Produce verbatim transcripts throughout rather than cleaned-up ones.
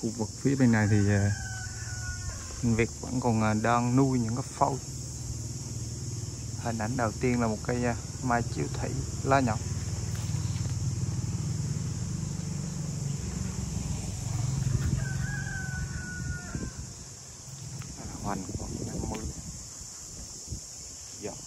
Khu vực phía bên này thì người Việt vẫn còn đang nuôi những cái phôi. Hình ảnh đầu tiên là một cây mai chiếu thủy lá nhỏ. Hoành khoảng năm mươi giọt.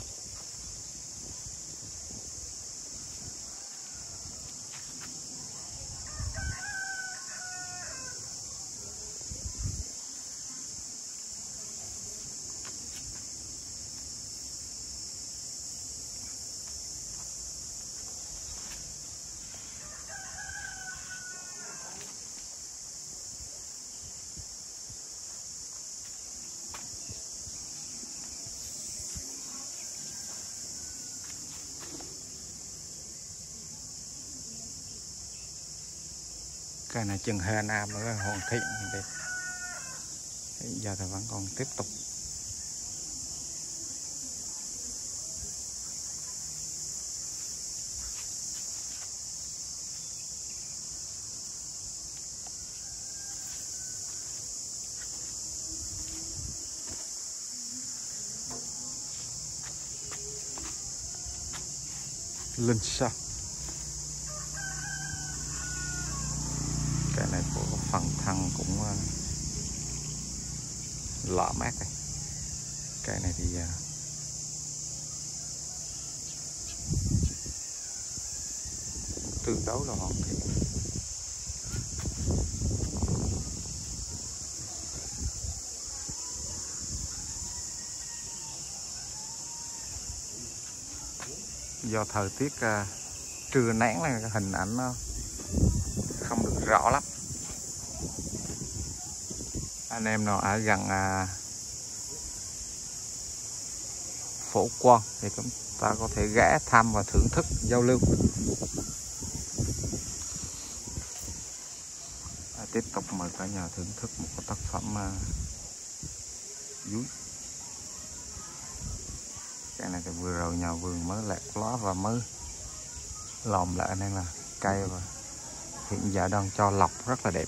Cái này chừng hai năm nữa hoàn thiện đẹp. Hiện giờ thì vẫn còn tiếp tục. Lên sao? Cái này có phần thân cũng uh, lọ mát đây. Cái này thì uh, tương đối là hoàn thiện. Do thời tiết uh, trưa nắng là cái hình ảnh nó không được rõ lắm. Anh em nào ở gần à, Phổ Quang thì chúng ta có thể ghé thăm và thưởng thức giao lưu. À, tiếp tục mời cả nhà thưởng thức một cái tác phẩm à, dúi. Cái này thì vừa rồi nhà vườn mới lẹt lá và mới lòm lại nên là cây và hiện giờ đang cho lọc rất là đẹp.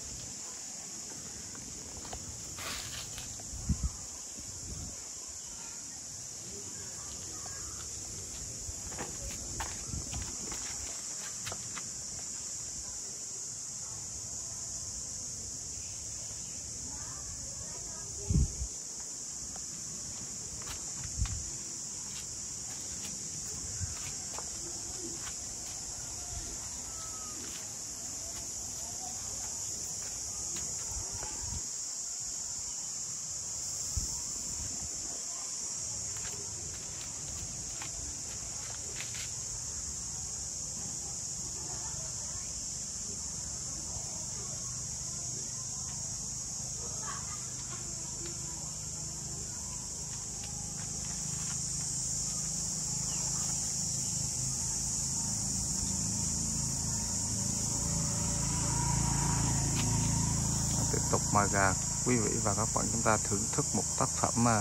Tiếp tục mời cả quý vị và các bạn chúng ta thưởng thức một tác phẩm mà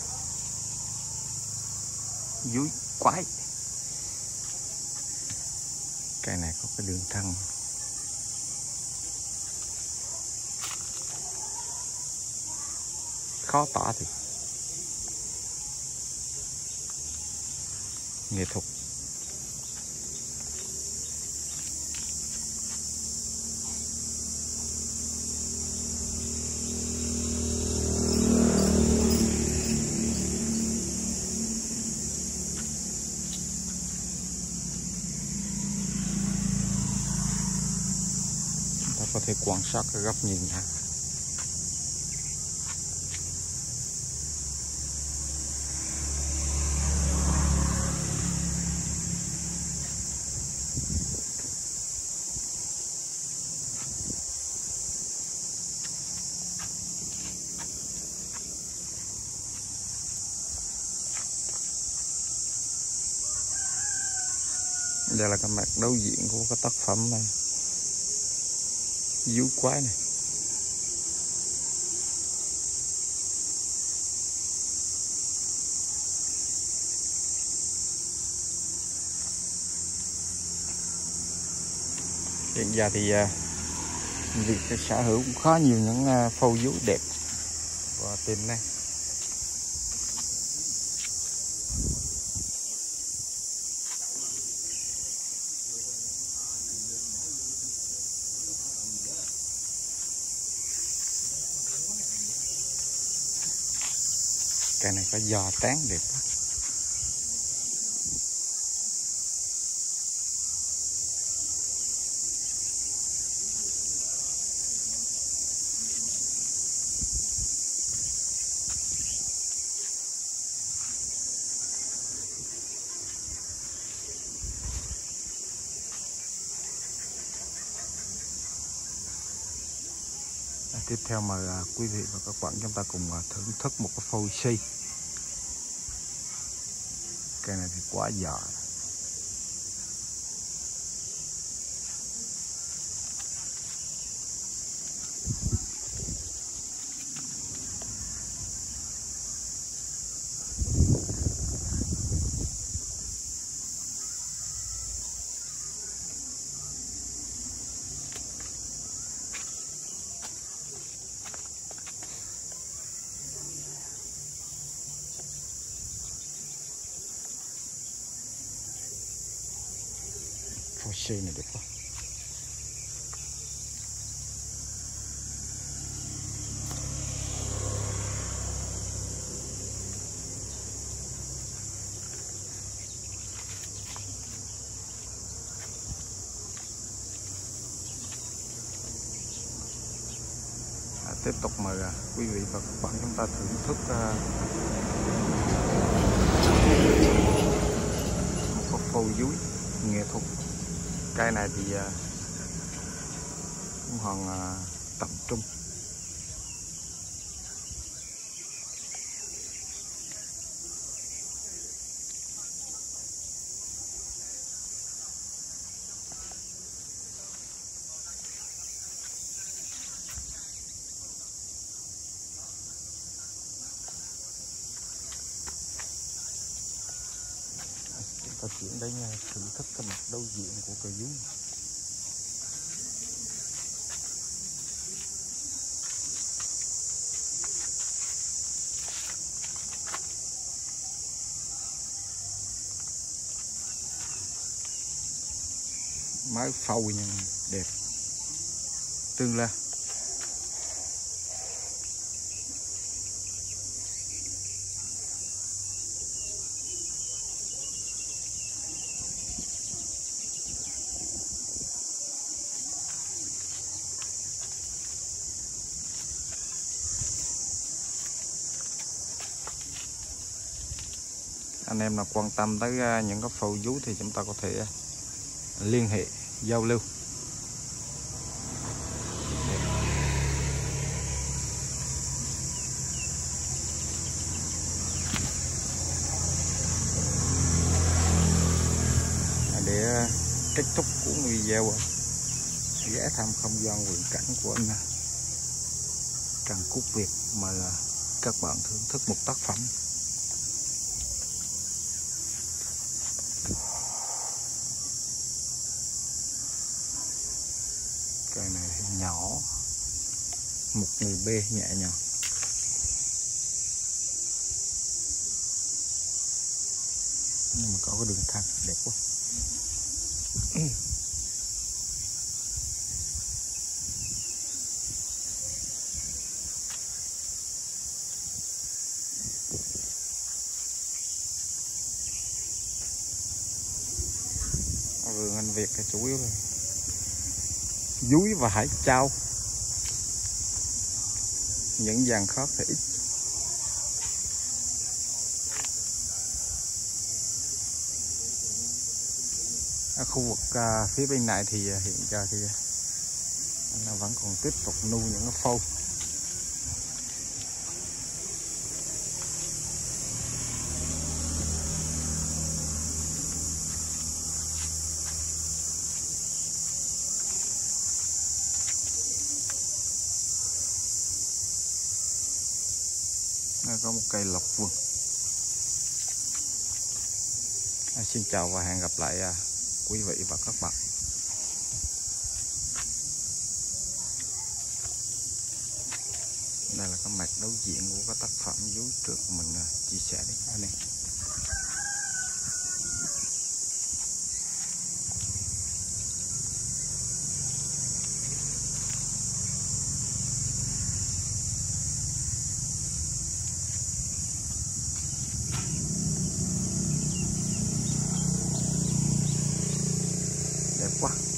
dúi quái. Cây này có cái đường thân khó tả thì nghệ thuật. Có thể quan sát cái góc nhìn ha. Đây là cái mặt đối diện của cái tác phẩm này. Dúi quái này. Hiện giờ thì Vì cái sở hữu cũng khá nhiều những phâu vú đẹp và tiềm năng. Cây này có giò tán đẹp. Tiếp theo mời quý vị và các bạn chúng ta cùng thưởng thức một cái phôi si. Cây này thì quá giỏi. Phôi si này đẹp quá. À, tiếp tục mời quý vị và các bạn chúng ta thưởng thức uh, một con phôi dúi nghệ thuật. Cây này thì uh, cũng hoàn uh, tập trung. Ta chuyển đến thưởng thức cái mặt đối diện của cây dúi. Mới phâu nhưng đẹp tương la. Anh em nào quan tâm tới những cái phôi vú thì chúng ta có thể liên hệ giao lưu. Để kết thúc của video ghé thăm không gian vườn cảnh của anh Trần Quốc Việt, mời các bạn thưởng thức một tác phẩm. Cây này nhỏ, một người bê nhẹ nhàng. Nhưng mà có cái đường thẳng đẹp quá. Vườn anh Việt là chủ yếu là dúi và hải châu. Những dàn khác thì ít. Ở khu vực uh, phía bên này thì uh, hiện giờ thì anh vẫn còn tiếp tục nuôi những cái phôi. Đây có một cây lộc vừng. À, xin chào và hẹn gặp lại uh, quý vị và các bạn. Đây là cái mặt đối diện của cái tác phẩm dưới trước mình chia sẻ đến anh em. Đẹp quá.